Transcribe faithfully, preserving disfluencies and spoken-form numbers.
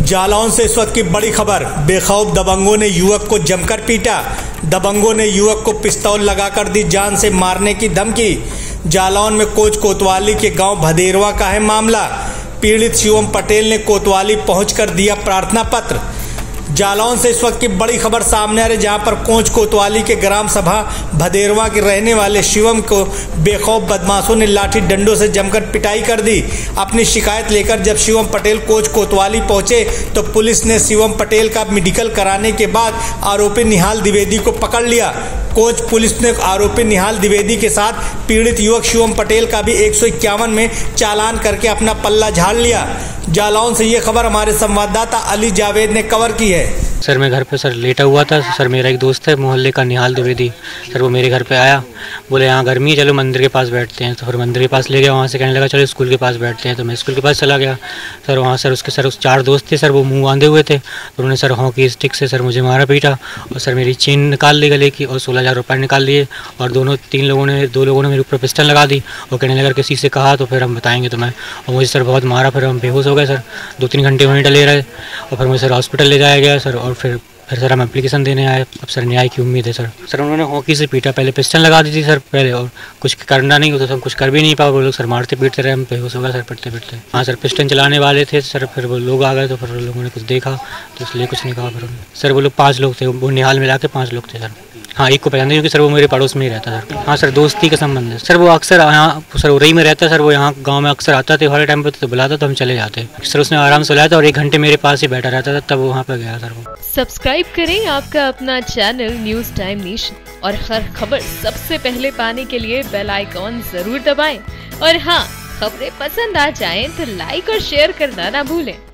जालौन से इस वक्त की बड़ी खबर। बेखौफ दबंगों ने युवक को जमकर पीटा। दबंगों ने युवक को पिस्तौल लगाकर दी जान से मारने की धमकी। जालौन में कोच कोतवाली के गांव भदेरवा का है मामला। पीड़ित शिवम पटेल ने कोतवाली पहुंचकर दिया प्रार्थना पत्र। जालौन से इस वक्त की बड़ी खबर सामने आ रही, जहां पर कोच कोतवाली के ग्राम सभा भदेरवा के रहने वाले शिवम को बेखौफ बदमाशों ने लाठी डंडों से जमकर पिटाई कर दी। अपनी शिकायत लेकर जब शिवम पटेल कोच कोतवाली पहुंचे तो पुलिस ने शिवम पटेल का मेडिकल कराने के बाद आरोपी निहाल द्विवेदी को पकड़ लिया। कोच पुलिस ने आरोपी निहाल द्विवेदी के साथ पीड़ित युवक शिवम पटेल का भी एक सौ इक्यावन में चालान करके अपना पल्ला झाड़ लिया। जालौन से ये खबर हमारे संवाददाता अली जावेद ने कवर की है। सर मैं घर पे सर लेटा हुआ था। सर मेरा एक दोस्त है मोहल्ले का निहाल द्विवेदी, सर वो मेरे घर पे आया, बोले यहाँ गर्मी है चलो मंदिर के पास बैठते हैं। तो फिर मंदिर के पास ले गया, वहाँ से कहने लगा चलो स्कूल के पास बैठते हैं। तो मैं स्कूल के पास चला गया। सर वहाँ सर उसके सर उस चार दोस्त थे सर, वो मुँह बांधे हुए थे। तो उन्होंने सर हॉकी स्टिक से सर मुझे मारा पीटा और सर मेरी चेन निकाल ली गले की और सोलह हज़ार रुपये निकाल लिए। और दोनों तीन लोगों ने दो लोगों ने मेरे ऊपर पिस्टल लगा दी और कहने लगा किसी से कहा तो फिर हम बताएंगे तुम्हें। और मुझे सर बहुत मारा, फिर हम बेहोश हो गए सर। दो तीन घंटे वहीं डले रहे और फिर मुझे सर हॉस्पिटल ले जाया गया सर। और फिर फिर सर हम एप्लीकेशन देने आए। अब सर न्याय की उम्मीद है सर। सर उन्होंने हॉकी से पीटा, पहले पिस्टल लगा दी थी सर पहले, और कुछ करना नहीं होता, हम कुछ कर भी नहीं पाए। वो लोग सर मारते पीटते रहे, हम बेहोश हो गए सर पिटते पिटते। हाँ सर पिस्टल चलाने वाले थे सर, फिर वो लोग आ गए तो फिर लोगों ने कुछ देखा तो इसलिए कुछ नहीं कहा। फिर सर वो लोग पाँच लोग थे, वो निहाल मिला के पाँच लोग थे सर। हाँ एक को पहचानते क्योंकि सर वो मेरे पड़ोस में ही रहता सर। हाँ सर दोस्ती का संबंध है सर। वो अक्सर यहाँ सर उरई में रहता है सर, वो यहाँ गांव में अक्सर आता था, हर टाइम पे तो बुलाता तो हम चले जाते सर। उसने आराम से बुलाया था और एक घंटे मेरे पास ही बैठा रहता था, तब वहाँ पे गया सर वो। सब्सक्राइब करें आपका अपना चैनल न्यूज़ टाइम नेशन और हर खबर सबसे पहले पाने के लिए बेल आइकॉन जरूर दबाएं। और हाँ, खबरें पसंद आ जाएं तो लाइक और शेयर करना ना भूलें।